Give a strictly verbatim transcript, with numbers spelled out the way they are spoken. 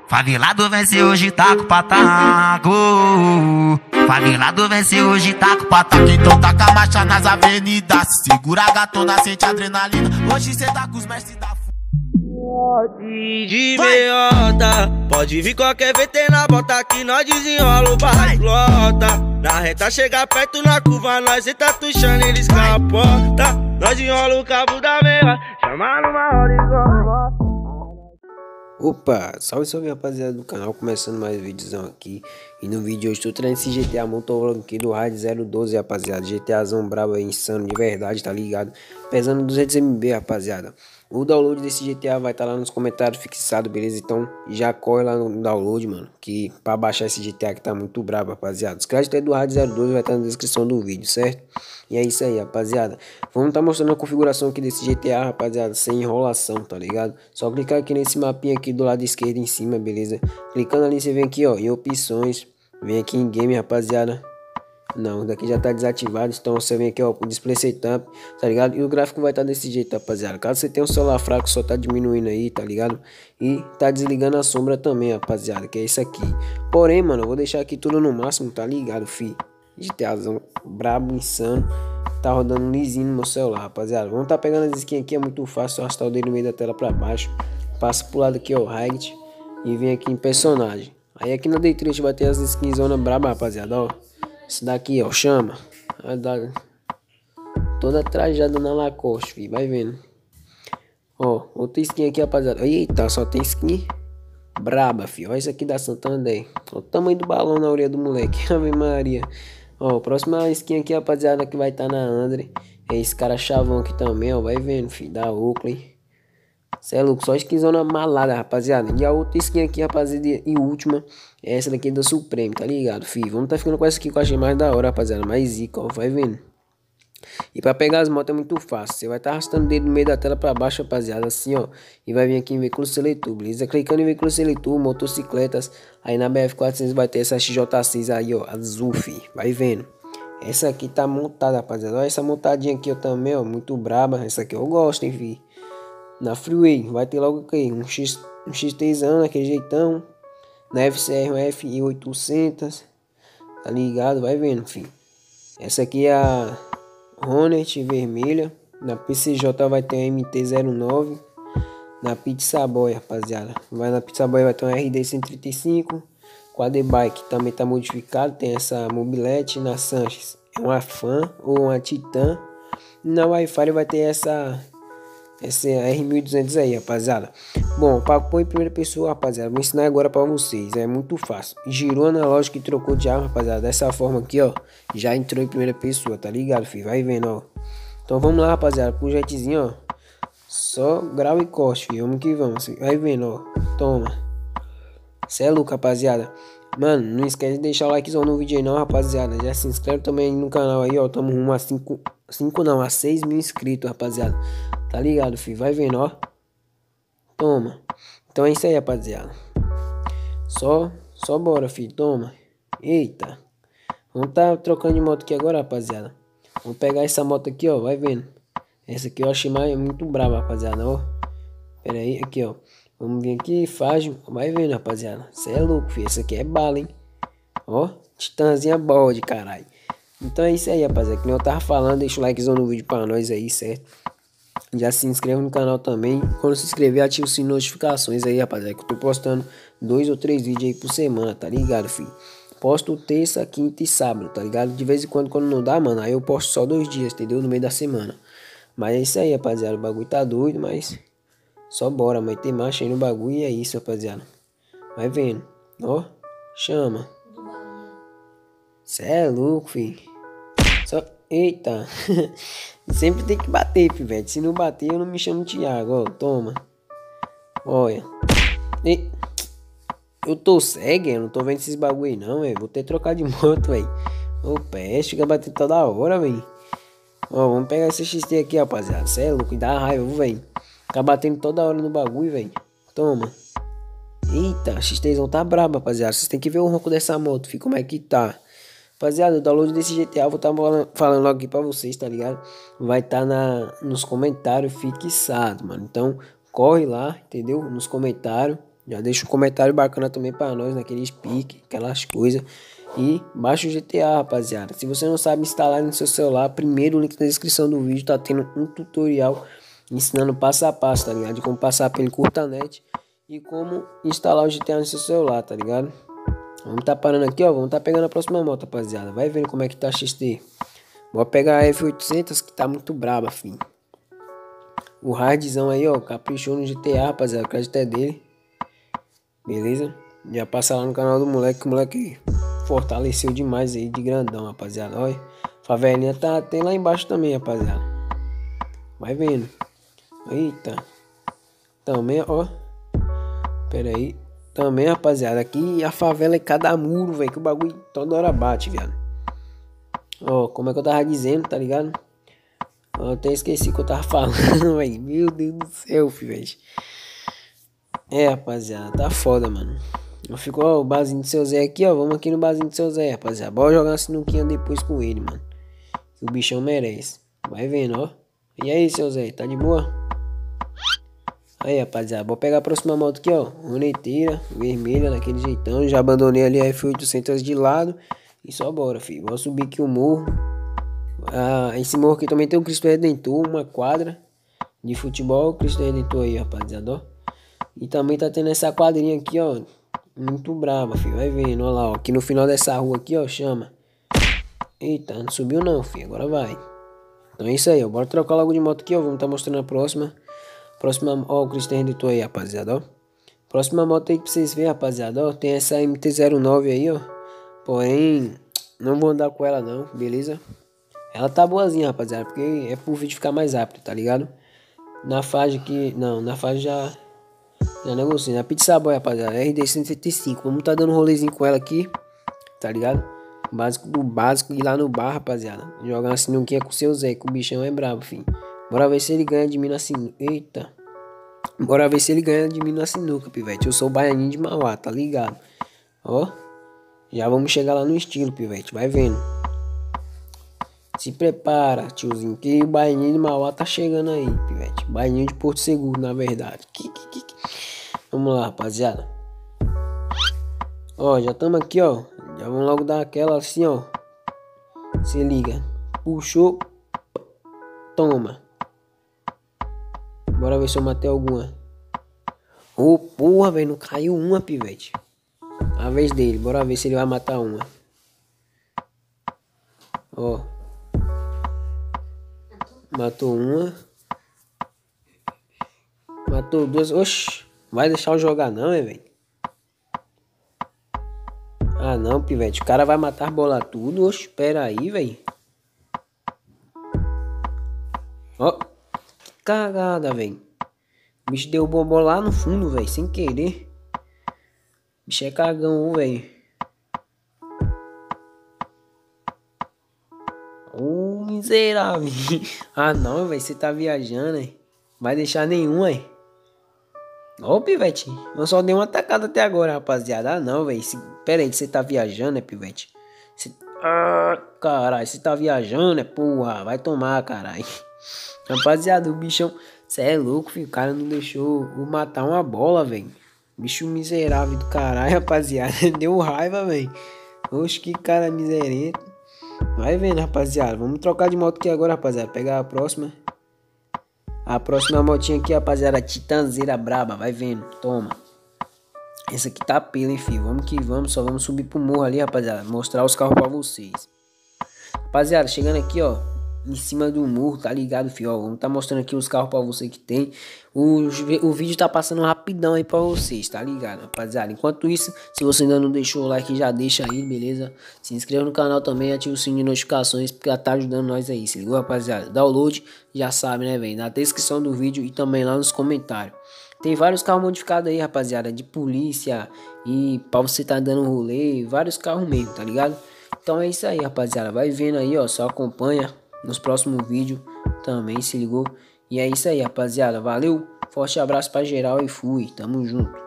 Favelado vence hoje, tá com pataco. Favelado vence hoje, tá com pataco. Então taca a marcha nas avenidas. Segura a gatona, sente adrenalina. Hoje cê tá com os mestres da f... De meiota, pode vir qualquer V T na bota que nós desenrola o barra explota. Na reta chega perto na curva, nós cê tá tuchando, eles capota. Nós enrola o cabo da meia, chama numa horizonte. Opa, salve salve rapaziada do canal, começando mais vídeozão aqui. E no vídeo de hoje tô trazendo esse G T A Motovlog aqui do Raid zero doze, rapaziada. GTAzão brabo aí, insano de verdade, tá ligado? Pesando duzentos megabytes, rapaziada. O download desse G T A vai estar tá lá nos comentários fixado, beleza? Então já corre lá no download, mano, que pra baixar esse G T A que tá muito brabo, rapaziada. Os créditos aí do Raid zero doze vai estar tá na descrição do vídeo, certo? E é isso aí, rapaziada. Vamos tá mostrando a configuração aqui desse G T A, rapaziada, sem enrolação, tá ligado? Só clicar aqui nesse mapinha aqui do lado esquerdo em cima, beleza? Clicando ali, você vem aqui, ó, em opções. Vem aqui em game, rapaziada. Não, daqui já tá desativado. Então você vem aqui, ó, pro display setup, tá ligado? E o gráfico vai estar tá desse jeito, rapaziada. Caso você tenha um celular fraco, só tá diminuindo aí, tá ligado? E tá desligando a sombra também, rapaziada, que é isso aqui. Porém, mano, eu vou deixar aqui tudo no máximo, tá ligado, fi? GTAzão brabo, insano. Tá rodando lisinho no meu celular, rapaziada. Vamos tá pegando as skins aqui, é muito fácil. Arrastar o dedo no meio da tela pra baixo. Passa pro lado aqui, ó, height. E vem aqui em personagem. Aí aqui na Day três vai ter as skins zona braba, rapaziada, ó. Esse daqui, ó, chama. Toda trajada na Lacoste, filho. Vai vendo. Ó, outra skin aqui, rapaziada. Eita, só tem skin braba, filho. Olha isso aqui da Santander. Olha o tamanho do balão na orelha do moleque. Ave Maria. Ó, próxima skin aqui, rapaziada, que vai estar tá na Andre. É esse cara chavão aqui também, ó. Vai vendo, filho. Da Oakley. Cê é louco, só skinzona malada, rapaziada. E a outra skin aqui, rapaziada, e última, é essa daqui da Supreme, tá ligado, filho? Vamos tá ficando com essa aqui que eu achei mais da hora, rapaziada. Mais zica, ó, vai vendo. E pra pegar as motos é muito fácil. Você vai estar tá arrastando o dedo no meio da tela pra baixo, rapaziada, assim, ó. E vai vir aqui em veículo seletor, beleza? Clicando em veículo seletor, motocicletas. Aí na B F quatrocentos vai ter essa X J seis aí, ó, azul, filho. Vai vendo. Essa aqui tá montada, rapaziada. Olha essa montadinha aqui, ó, também, ó, muito braba. Essa aqui eu gosto, hein, filho. Na Freeway vai ter logo aqui um X, um X três ano, aquele jeitão. Na F C R um F I oitocentos, tá ligado? Vai vendo, filho. Essa aqui é a Hornet vermelha. Na P C J vai ter a M T zero nove. Na Pizza Boy, rapaziada, vai na Pizza Boy vai ter uma R D cento e trinta e cinco. Quadbike também tá modificado, tem essa mobilete. Na Sanches é uma Fan ou uma Titan. Na Wi-Fi vai ter essa Essa é a R mil e duzentos aí, rapaziada. Bom, para pôr em primeira pessoa, rapaziada, vou ensinar agora para vocês. É muito fácil. Girou analógico e trocou de arma, rapaziada. Dessa forma aqui, ó. Já entrou em primeira pessoa, tá ligado, filho? Vai vendo, ó. Então vamos lá, rapaziada. Pro jetzinho, ó. Só grau e corte, filho. Vamos que vamos. Vai vendo, ó. Toma. Cê é louco, rapaziada. Mano, não esquece de deixar o likezão no vídeo aí não, rapaziada. Já se inscreve também no canal aí, ó. Tamo rumo a cinco, cinco não, a seis mil inscritos, rapaziada. Tá ligado, filho? Vai vendo, ó. Toma. Então é isso aí, rapaziada. Só, só bora, filho. Toma. Eita. Vamos tá trocando de moto aqui agora, rapaziada. Vamos pegar essa moto aqui, ó. Vai vendo. Essa aqui eu achei mais, muito brava, rapaziada, ó. Pera aí, aqui, ó. Vamos vir aqui, faz. Vai vendo, rapaziada. Cê é louco, filho. Essa aqui é bala, hein. Ó. Titãzinha bode, caralho. Então é isso aí, rapaziada. Que nem eu tava falando, deixa o likezão no vídeo pra nós aí, certo? Já se inscreve no canal também. Quando se inscrever, ativa o sininho de notificações aí, rapaziada. Que eu tô postando dois ou três vídeos aí por semana, tá ligado, filho? Posto terça, quinta e sábado, tá ligado? De vez em quando, quando não dá, mano, aí eu posto só dois dias, entendeu? No meio da semana. Mas é isso aí, rapaziada. O bagulho tá doido, mas só bora, mas tem marcha aí no bagulho e é isso, rapaziada. Vai vendo. Ó, chama. Cê é louco, filho. Só... Eita. Sempre tem que bater, pivete. Se não bater, eu não me chamo Thiago. Ó, toma. Olha. E... Eu tô cego, eu não tô vendo esses bagulho aí não, velho. Vou ter que trocar de moto, velho. Ô, peste, fica batendo toda hora, velho. Ó, vamos pegar esse X T aqui, rapaziada. Cê é louco, dá raiva, velho. Fica batendo toda hora no bagulho, velho. Toma. Eita, XTzão tá brabo, rapaziada. Vocês tem que ver o ronco dessa moto, filho. Como é que tá. Rapaziada, o download desse G T A eu vou estar tá falando logo aqui pra vocês, tá ligado? Vai estar tá na nos comentários fixado, mano. Então, corre lá, entendeu? Nos comentários. Já deixa um comentário bacana também pra nós, naqueles piques, aquelas coisas. E baixa o G T A, rapaziada. Se você não sabe instalar no seu celular, primeiro o link na descrição do vídeo tá tendo um tutorial ensinando passo a passo, tá ligado? De como passar pelo Encurtanet e como instalar o G T A no seu celular, tá ligado? Vamos tá parando aqui, ó. Vamos tá pegando a próxima moto, rapaziada. Vai vendo como é que tá a X T. Vou pegar a F oitocentos que tá muito braba, filho. O hardzão aí, ó, caprichou no G T A, rapaziada. O crédito é dele. Beleza? Já passa lá no canal do moleque, que o moleque fortaleceu demais aí de grandão, rapaziada. Olha, favelinha tá tem lá embaixo também, rapaziada. Vai vendo. Eita. Também, ó. Pera aí. Também, rapaziada. Aqui a favela é cada muro, velho. Que o bagulho toda hora bate, viado. Ó, como é que eu tava dizendo, tá ligado? Eu até esqueci o que eu tava falando, velho. Meu Deus do céu, filho, velho. É, rapaziada. Tá foda, mano. Eu fico, ó, o barzinho do seu Zé aqui, ó. Vamos aqui no barzinho do seu Zé, rapaziada. Bora jogar uma sinuquinha depois com ele, mano. Que o bichão merece. Vai vendo, ó. E aí, seu Zé, tá de boa? Aí, rapaziada, vou pegar a próxima moto aqui, ó. Roneteira, vermelha, daquele jeitão. Já abandonei ali a F oitocentos de lado. E só bora, filho. Vou subir aqui o morro. Ah, esse morro aqui também tem um Cristo Redentor, uma quadra de futebol. Cristo Redentor aí, rapaziada, ó. E também tá tendo essa quadrinha aqui, ó. Muito brava, filho. Vai vendo, ó lá, ó. Aqui no final dessa rua aqui, ó, chama. Eita, não subiu não, filho. Agora vai. Então é isso aí, ó. Bora trocar logo de moto aqui, ó. Vamos tá mostrando a próxima. Próxima, ó, o Cristo Redentor aí, rapaziada, ó. Próxima moto aí pra vocês verem, rapaziada, ó. Tem essa M T zero nove aí, ó. Porém, não vou andar com ela não, beleza? Ela tá boazinha, rapaziada, porque é pro vídeo ficar mais rápido, tá ligado? Na faixa aqui, não, na faixa já... Já negociei. Na Pizza Boy, rapaziada, R D cento e setenta e cinco. Vamos tá dando um rolezinho com ela aqui, tá ligado? Básico do básico. Ir lá no bar, rapaziada. Jogar uma sinuquinha com o seu Zé, que o bichão é brabo, filho. Bora ver se ele ganha de mim na sinuca. Eita. Bora ver se ele ganha de mim na sinuca, pivete. Eu sou o baianinho de Mauá, tá ligado? Ó. Já vamos chegar lá no estilo, pivete. Vai vendo. Se prepara, tiozinho, que o baianinho de Mauá tá chegando aí, pivete. Baianinho de Porto Seguro, na verdade. Vamos lá, rapaziada. Ó, já estamos aqui, ó. Já vamos logo dar aquela assim, ó. Se liga. Puxou. Toma. Bora ver se eu matei alguma. Ô, oh, porra, velho. Não caiu uma, pivete. A vez dele. Bora ver se ele vai matar uma. Ó. Matou uma. Matou duas. Oxi. Vai deixar eu jogar não, é, velho? Ah, não, pivete. O cara vai matar bola tudo. Oxi, espera aí, velho. Ó. Que cagada, velho. O bicho deu bobo lá no fundo, velho. Sem querer. O bicho é cagão, velho. Ô, miserável. Ah, não, velho. Você tá viajando, hein? Vai deixar nenhum, hein? Ô, pivete, eu só dei uma atacada até agora, rapaziada. Ah, não, velho. Pera aí, você tá viajando, né, pivete? Cê... Ah, caralho, você tá viajando, né, porra? Vai tomar, caralho. Rapaziada, o bichão... Cê é louco, filho. O cara não deixou eu matar uma bola, velho. Bicho miserável do caralho, rapaziada. Deu raiva, velho. Oxe, que cara miserento. Vai vendo, rapaziada. Vamos trocar de moto aqui agora, rapaziada. Pegar a próxima. A próxima motinha aqui, rapaziada, Titanzeira braba, vai vendo, toma. Essa aqui tá pelo, hein, filho. Vamos que vamos, só vamos subir pro morro ali, rapaziada. Mostrar os carros pra vocês. Rapaziada, chegando aqui, ó, em cima do morro, tá ligado, filho? Ó, vamos tá mostrando aqui os carros pra você que tem. O, o vídeo tá passando rapidão aí pra vocês, tá ligado, rapaziada? Enquanto isso, se você ainda não deixou o like, já deixa aí, beleza? Se inscreva no canal também, ativa o sininho de notificações, porque tá ajudando nós aí, se ligou, rapaziada? Download, já sabe, né, velho? Na descrição do vídeo e também lá nos comentários. Tem vários carros modificados aí, rapaziada, de polícia e pra você tá dando rolê, vários carros mesmo, tá ligado? Então é isso aí, rapaziada. Vai vendo aí, ó, só acompanha nos próximos vídeos também, se ligou? E é isso aí, rapaziada. Valeu, forte abraço pra geral e fui. Tamo junto.